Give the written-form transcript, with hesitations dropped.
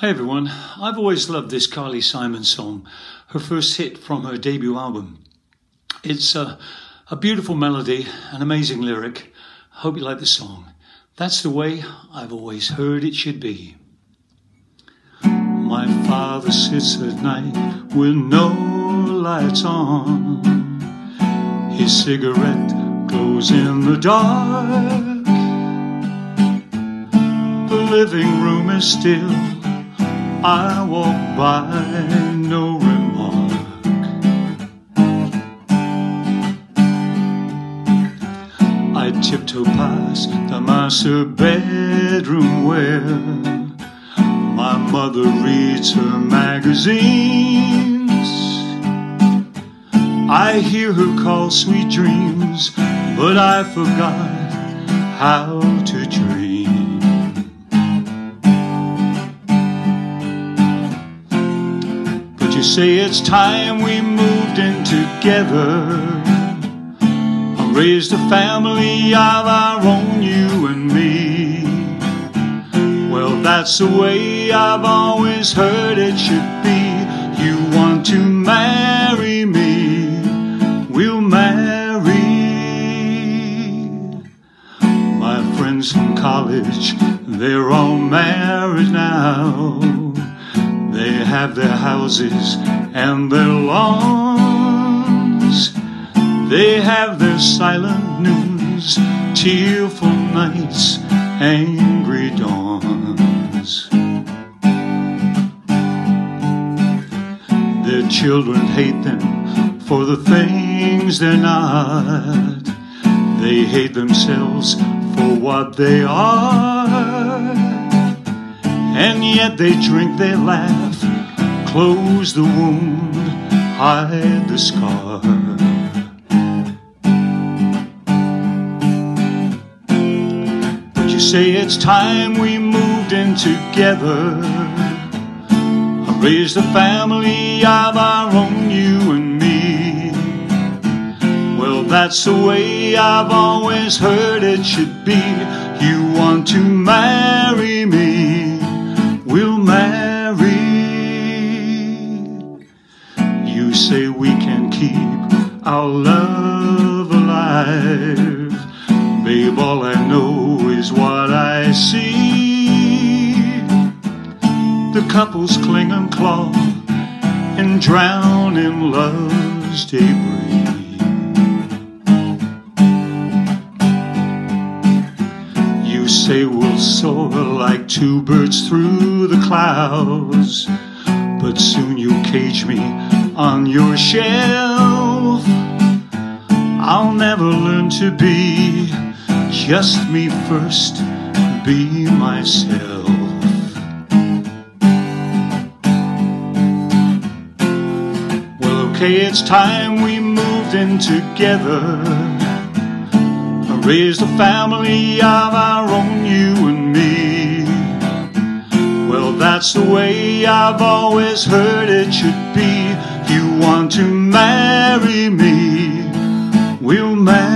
Hi everyone, I've always loved this Carly Simon song, her first hit from her debut album. It's a beautiful melody, an amazing lyric. I hope you like the song. That's the way I've always heard it should be. My father sits at night with no lights on. His cigarette glows in the dark. The living room is still. I walk by, no remark. I tiptoe past the master bedroom where my mother reads her magazines. I hear her call sweet dreams, but I forgot how to dream. You say it's time we moved in together, raised a family of our own, you and me. Well, that's the way I've always heard it should be. You want to marry me, we'll marry. My friends from college, they're all married now. They have their houses and their lawns. They have their silent noons, tearful nights, angry dawns. Their children hate them for the things they're not. They hate themselves for what they are. And yet they drink, they laugh, close the wound, hide the scar. But you say it's time we moved in together, raised a family of our own, you and me. Well, that's the way I've always heard it should be. You want to marry me, we'll marry. You say we can keep our love alive. Babe, all I know is what I see. The couples cling and claw and drown in love's debris. You say we'll soar like two birds through the clouds, but soon you'll cage me on your shelf. I'll never learn to be just me first, be myself. Well, okay, it's time we moved in together, raised a family of our own, you and me. Well, that's the way I've always heard it should be. You want to marry me, we'll marry.